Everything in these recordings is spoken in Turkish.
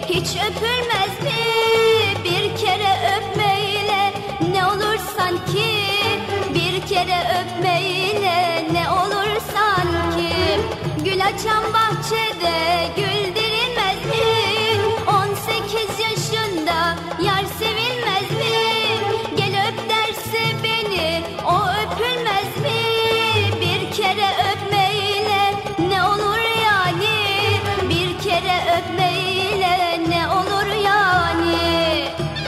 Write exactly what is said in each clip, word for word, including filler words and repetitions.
hiç öpülmez mi? Bir kere öpmeyle ne olur sanki, bir kere öpmeyle ne olur sanki. Gül açan bahçede gül dirilmez mi? On sekiz yaşında yar sevilmez mi? Gel öp derse beni o öpülmez mi? Bir kere öpmeyle ne olur yani, bir kere öpmeyle ne olur yani.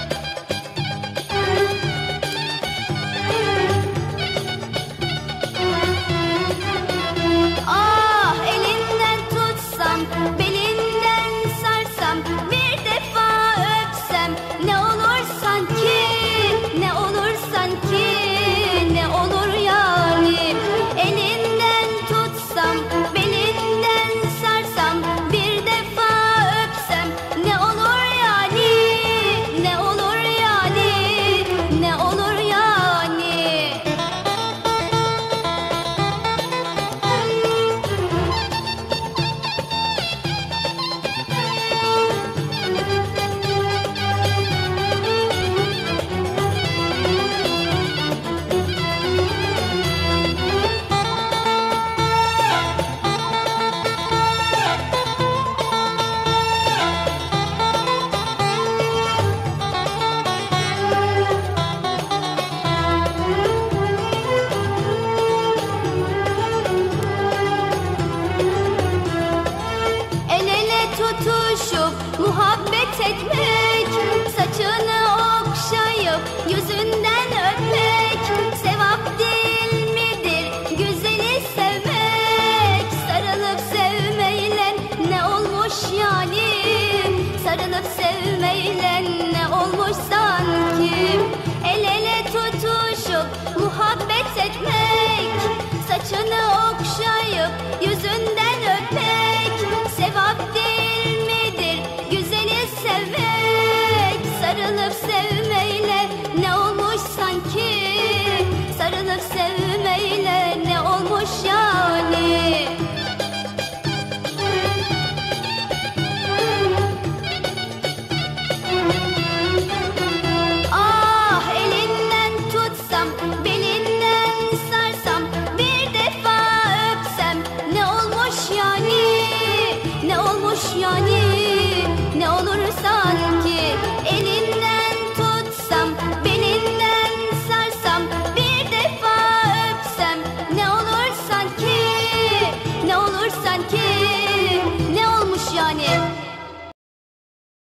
Ah elinden tutsam, belinden sarsam, bir defa öpsem ne olur sanki, ne olur sanki, ne olur yani. Elinden tutsam, belinden sarsam, bir defa öpsem ne olur yani, ne olur yani, ne olur yani. El ele tutuşup muhabbet etmek, saçını okşayıp yüzünden öpmek sevap değil midir güzeli sevmek? Sarılıp sevmeyle ne olmuş yani, sarılıp sevmeyle ne olmuş sanki. El ele tutuşup muhabbet etmek, saçını okşayıp yüzünden